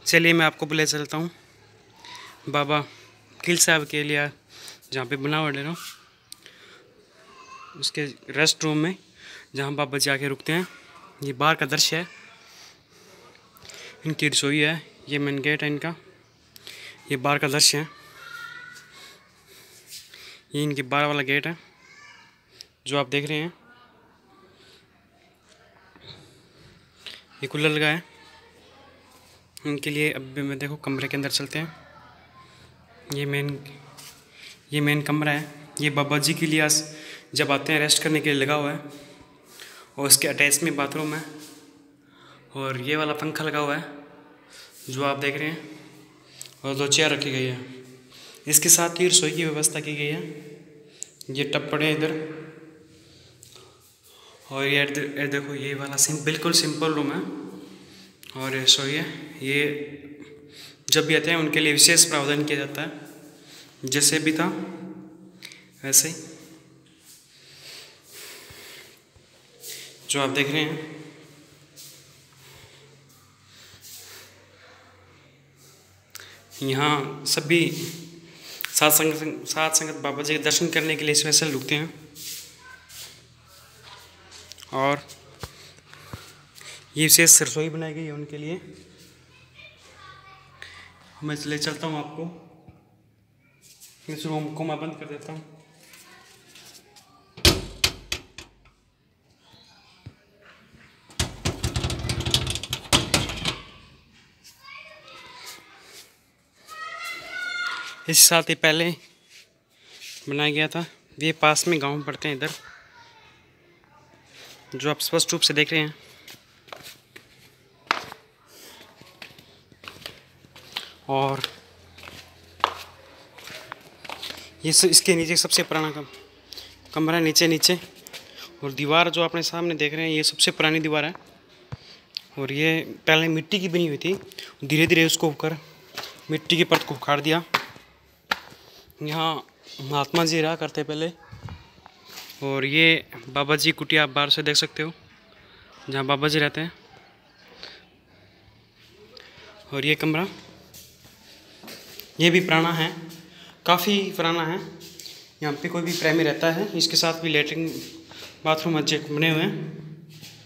चलिए मैं आपको ले चलता हूँ बाबा खिल साहब के लिए, जहाँ पे बनावट है ना, उसके रेस्ट रूम में जहाँ बाबा जाके रुकते हैं। ये बाहर का दृश्य है, इनकी रसोई है, ये मेन गेट है इनका, ये बाहर का दृश्य है। ये इनकी बाहर वाला गेट है जो आप देख रहे हैं। ये कूलर लगा है इनके लिए। अब मैं देखो कमरे के अंदर चलते हैं। ये मेन कमरा है। ये बाबा जी के लिए जब आते हैं रेस्ट करने के लिए लगा हुआ है, और इसके अटैच में बाथरूम है, और ये वाला पंखा लगा हुआ है जो आप देख रहे हैं, और 2 चेयर रखी गई है। इसके साथ ही रसोई की व्यवस्था की गई है। ये टब पड़े हैं इधर, और ये देखो ये वाला बिल्कुल सिंपल रूम है, और रसोई है। ये जब भी आते हैं उनके लिए विशेष प्रावधान किया जाता है, जैसे भी था वैसे ही जो आप देख रहे हैं। यहाँ सभी साथ संगत बाबा जी के दर्शन करने के लिए स्पेशल रुकते हैं। और ये विशेष रसोई बनाई गई है उनके लिए। मैं ले चलता हूँ आपको, इस रूम को मैं बंद कर देता हूँ। इस साल ही पहले बनाया गया था। ये पास में गांव पड़ते हैं इधर, जो आप स्पष्ट रूप से देख रहे हैं। और ये इसके नीचे सबसे पुराना कमरा नीचे, और दीवार जो आपने सामने देख रहे हैं ये सबसे पुरानी दीवार है। और ये पहले मिट्टी की बनी हुई थी, धीरे धीरे उसको कर मिट्टी की परत को उखाड़ दिया। यहाँ महात्मा जी रहा करते पहले। और ये बाबा जी कुटिया आप बाहर से देख सकते हो, जहाँ बाबा जी रहते हैं। और ये कमरा ये भी पुराना है, काफ़ी पुराना है। यहाँ पे कोई भी प्रेमी रहता है, इसके साथ भी लेटरिन बाथरूम अच्छे बने हुए हैं।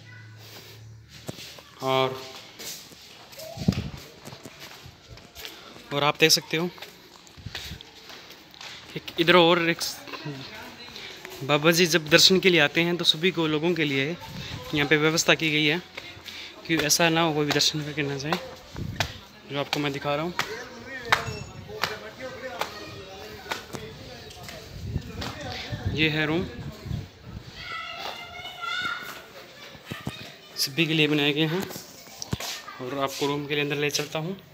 और आप देख सकते हो इधर और एक बाबा जी जब दर्शन के लिए आते हैं तो सभी को लोगों के लिए यहाँ पे व्यवस्था की गई है कि ऐसा ना हो कोई भी दर्शन करके ना जाए, जो आपको मैं दिखा रहा हूँ। ये है रूम, सभी के लिए बनाए गए हैं। और आपको रूम के लिए अंदर ले चलता हूँ।